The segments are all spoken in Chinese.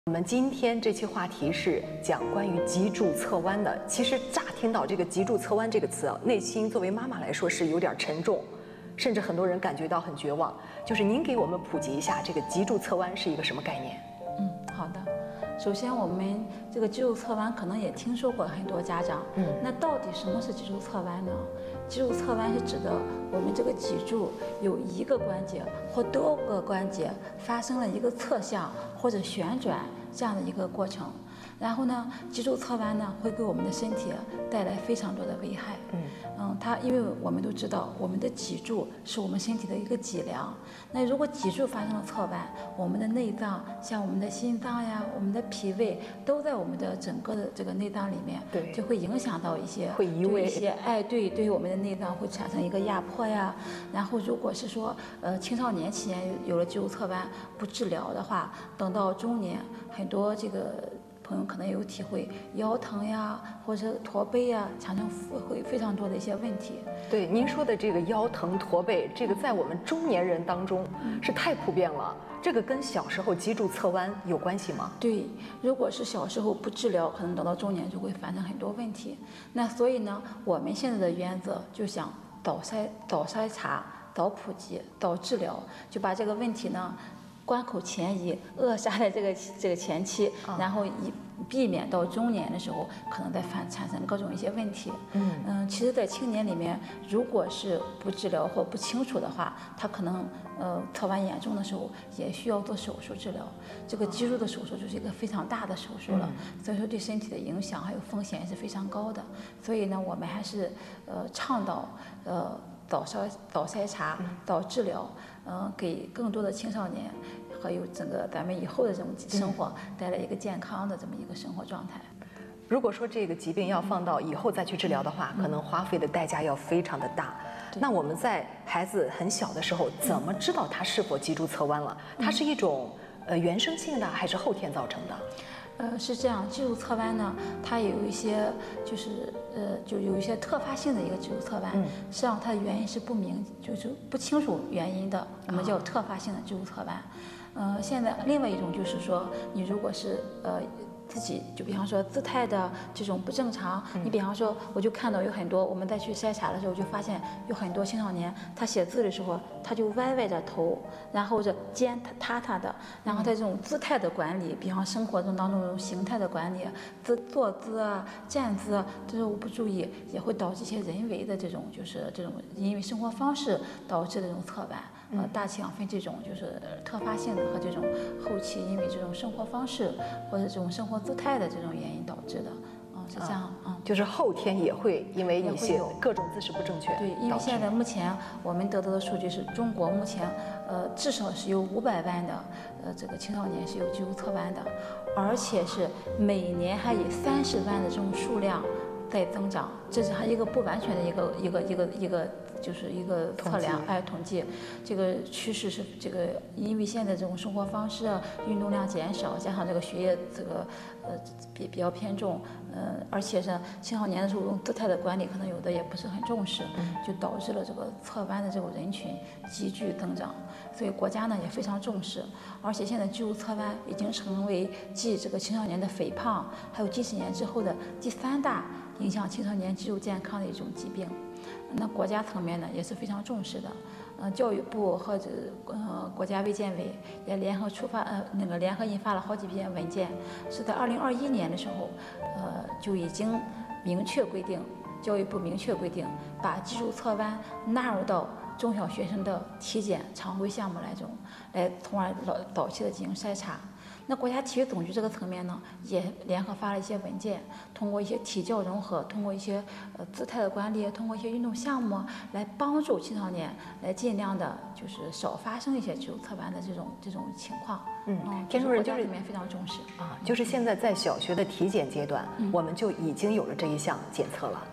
我们今天这期话题是讲关于脊柱侧弯的。其实乍听到这个脊柱侧弯这个词啊，内心作为妈妈来说是有点沉重，甚至很多人感觉到很绝望。就是您给我们普及一下，这个脊柱侧弯是一个什么概念？ 好的。首先，我们这个脊柱侧弯可能也听说过很多家长。那到底什么是脊柱侧弯呢？脊柱侧弯是指的我们这个脊柱有一个关节或多个关节发生了一个侧向或者旋转这样的一个过程。然后呢，脊柱侧弯呢会给我们的身体带来非常多的危害。因为我们都知道，我们的脊柱是我们身体的一个脊梁。那如果脊柱发生了侧弯，我们的内脏，像我们的心脏呀、我们的脾胃，都在我们的整个的这个内脏里面， 对， 就会影响到一些， 会移位， 对于我们的内脏会产生一个压迫呀。然后如果是说，青少年期间有了脊柱侧弯不治疗的话，等到中年，很多这个朋友可能有体会，腰疼呀，或者驼背呀，产生会非常多的一些问题。 对，您说的这个腰疼驼背，这个在我们中年人当中是太普遍了。这个跟小时候脊柱侧弯有关系吗？ 对，如果是小时候不治疗，可能等到中年就会发生很多问题。那所以呢，我们现在的原则就想早筛查、早普及、早治疗，就把这个问题呢关口前移，扼杀在这个前期，然后避免到中年的时候可能再产生各种一些问题。其实，在青年里面，如果是不治疗或不清楚的话，他可能侧弯严重的时候也需要做手术治疗。这个脊柱的手术就是一个非常大的手术了，所以说对身体的影响还有风险是非常高的。所以呢，我们还是倡导早筛查、早治疗，给更多的青少年还有整个咱们以后的这种生活带来一个健康的这么一个生活状态。 如果说这个疾病要放到以后再去治疗的话，可能花费的代价要非常的大。那我们在孩子很小的时候，怎么知道他是否脊柱侧弯了？它是一种原生性的还是后天造成的？ 是这样，脊柱侧弯呢，它有一些就有一些特发性的一个脊柱侧弯，实际上它的原因是不明，就是不清楚原因的，我们叫特发性的脊柱侧弯。现在另外一种就是说，你如果是自己就比方说姿态的这种不正常，你比方说我就看到有很多，我们再去筛查的时候就发现有很多青少年他写字的时候他就歪着头，然后这肩塌的，然后他这种姿态的管理，比方生活中当中这种形态的管理，坐姿啊、站姿啊，这种不注意也会导致一些人为的这种就是这种因为生活方式导致的这种侧弯。大体上分这种就是特发性的和这种后期因为这种生活方式或者这种生活姿态的这种原因导致的。是这样。 就是后天也会因为你写各种姿势不正确。 对，因为现在目前我们得到的数据是中国目前至少是有500万的这个青少年是有脊柱侧弯的，而且是每年还以30万的这种数量在增长，这是还一个不完全的一个就是一个测量统计，这个趋势是这个，因为现在这种生活方式啊，运动量减少，加上这个学业这个比较偏重，而且是青少年的时候姿态的管理可能有的也不是很重视，就导致了这个侧弯的这种人群急剧增长，所以国家呢也非常重视，而且现在脊柱侧弯已经成为继这个青少年的肥胖，还有近10年之后的第3大影响青少年脊柱健康的一种疾病。那国家层面呢也是非常重视的，教育部和国家卫健委也联合印发了好几篇文件，是在2021年的时候，就已经明确规定，教育部明确规定，把脊柱侧弯纳入到中小学生的体检常规项目来从而早期的进行筛查。那国家体育总局这个层面呢，也联合发了一些文件，通过一些体教融合，通过一些姿态的管理，通过一些运动项目来帮助青少年，来尽量的就是少发生一些脊柱侧弯的这种情况。 田主任就是里面非常重视就是现在在小学的体检阶段，我们就已经有了这一项检测了。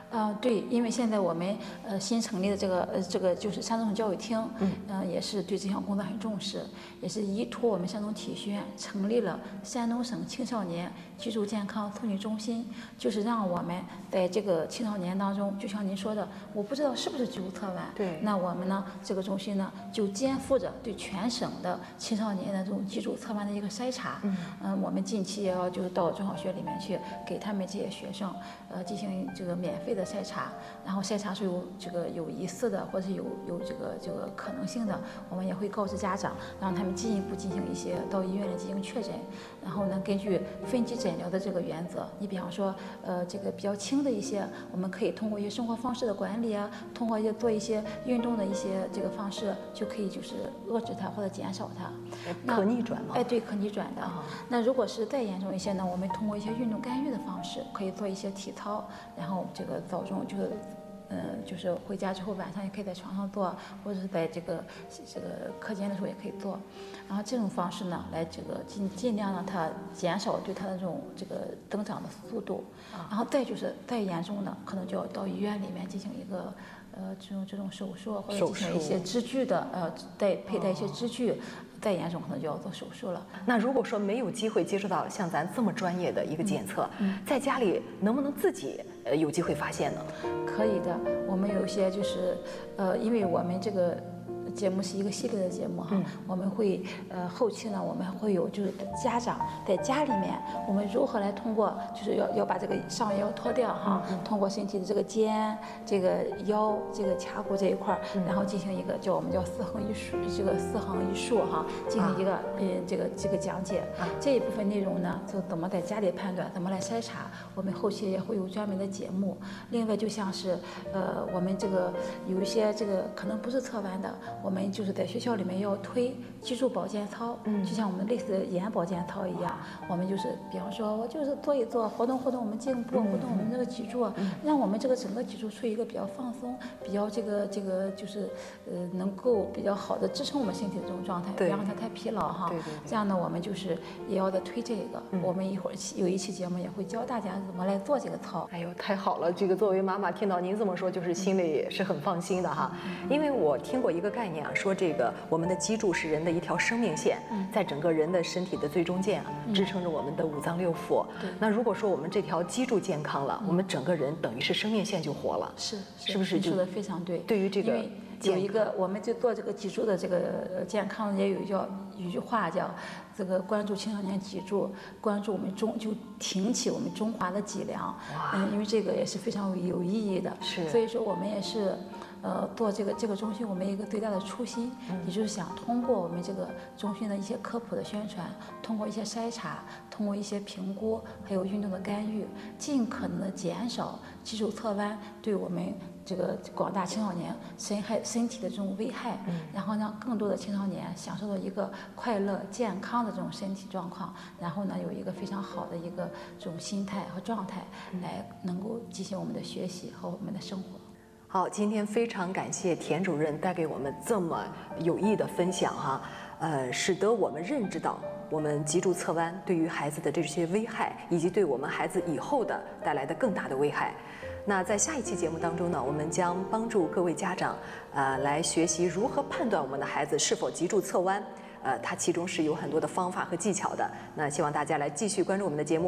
对，因为现在我们新成立的这个就是山东省教育厅，也是对这项工作很重视，也是依托我们山东体育学院成立了山东省青少年居住健康促进中心，就是让我们在这个青少年当中，就像您说的，我不知道是不是居住侧弯， 对， 那我们呢这个中心呢就肩负着对全省的青少年的这种居住侧弯的一个筛查，我们近期也要就是到中小学里面去给他们这些学生进行这个免费的筛查，然后筛查出有疑似的或者是有这个可能性的，我们也会告知家长，让他们进一步进行一些到医院里进行确诊，然后呢根据分级诊疗的这个原则，你比方说这个比较轻的一些，我们可以通过一些生活方式的管理啊，通过做一些运动的一些这个方式，就可以就是遏制它或者减少它。 可逆转吗？ 哎，对，可逆转的。那如果是再严重一些呢，我们通过一些运动干预的方式，可以做一些体操，然后这个早中就是回家之后晚上也可以在床上做，或者是在这个课间的时候也可以做，然后这种方式呢，来这个尽量让它减少对它的这个增长的速度，然后再就是再严重的，可能就要到医院里面进行一个这种手术，或者进行一些支具的佩戴一些支具。再严重可能就要做手术了。 那如果说没有机会接触到像咱这么专业的一个检测，在家里能不能自己有机会发现呢？ 可以的，我们有一些就是因为我们这个节目是一个系列的节目哈，我们会后期呢，我们会有就是家长在家里面，我们如何来通过就是要把这个上腰脱掉哈，通过身体的这个肩、这个腰、这个髂骨这一块，然后进行一个我们叫四横一竖哈，进行一个这个讲解。这一部分内容呢，就怎么在家里判断，怎么来筛查，我们后期也会有专门的节目。另外就像是我们这个有一些这个可能不是侧弯的。我们就是在学校里面要推脊柱保健操，就像我们类似眼保健操一样，我们就是比方说我就是做一做，活动我们颈部，活动我们这个脊柱，让我们这个整个脊柱处于一个比较放松，比较这个就是能够比较好的支撑我们身体的这种状态，不让它太疲劳哈。这样呢，我们就是也要在推这个，我们一会儿有一期节目也会教大家怎么来做这个操。 哎呦，太好了！这个作为妈妈听到您这么说，就是心里是很放心的哈，因为我听过一个概念。说这个我们的脊柱是人的一条生命线，在整个人的身体的最中间支撑着我们的五脏六腑。那如果说我们这条脊柱健康了，我们整个人等于是生命线就活了，是不是？ 你说的非常对。 对于这个， 有一个我们就做这个脊柱的这个健康，也有一句话叫这个关注青少年脊柱，关注我们就挺起我们中华的脊梁。因为这个也是非常有意义的。所以说我们也是。做这个中心，我们一个最大的初心，也就是想通过我们这个中心的一些科普的宣传，通过一些筛查，通过一些评估，还有运动的干预，尽可能的减少脊柱侧弯对我们这个广大青少年身体的这种危害，然后让更多的青少年享受到一个快乐健康的这种身体状况，然后呢有一个非常好的一个这种心态和状态，来能够进行我们的学习和我们的生活。 好，今天非常感谢田主任带给我们这么有益的分享哈，使得我们认知到我们脊柱侧弯对于孩子的这些危害，以及对我们孩子以后的带来的更大的危害。那在下一期节目当中呢，我们将帮助各位家长来学习如何判断我们的孩子是否脊柱侧弯，它其中是有很多的方法和技巧的。那希望大家来继续关注我们的节目。